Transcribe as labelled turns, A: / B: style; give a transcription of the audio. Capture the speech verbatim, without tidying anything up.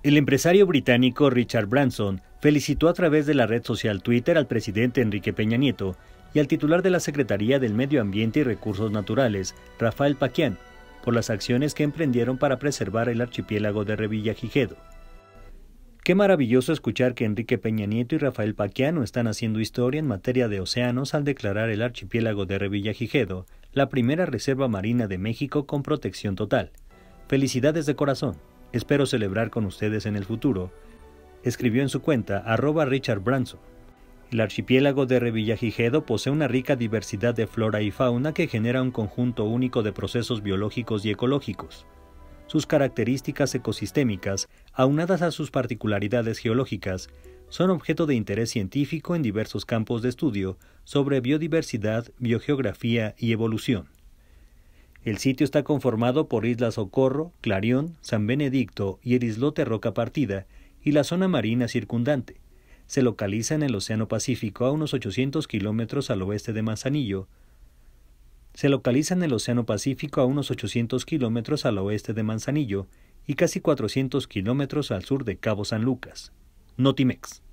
A: El empresario británico Richard Branson felicitó a través de la red social Twitter al presidente Enrique Peña Nieto y al titular de la Secretaría del Medio Ambiente y Recursos Naturales, Rafael Pacquián, por las acciones que emprendieron para preservar el archipiélago de Revillagigedo. Qué maravilloso escuchar que Enrique Peña Nieto y Rafael Pacquián están haciendo historia en materia de océanos al declarar el archipiélago de Revillagigedo la primera reserva marina de México con protección total. Felicidades de corazón. Espero celebrar con ustedes en el futuro, escribió en su cuenta arroba Richard Branson. El archipiélago de Revillagigedo posee una rica diversidad de flora y fauna que genera un conjunto único de procesos biológicos y ecológicos. Sus características ecosistémicas, aunadas a sus particularidades geológicas, son objeto de interés científico en diversos campos de estudio sobre biodiversidad, biogeografía y evolución. El sitio está conformado por Islas Socorro, Clarión, San Benedicto y el islote Roca Partida y la zona marina circundante. Se localiza en el Océano Pacífico a unos ochocientos kilómetros al oeste de Manzanillo. Se localiza en el Océano Pacífico a unos ochocientos kilómetros al oeste de Manzanillo y casi cuatrocientos kilómetros al sur de Cabo San Lucas. Notimex.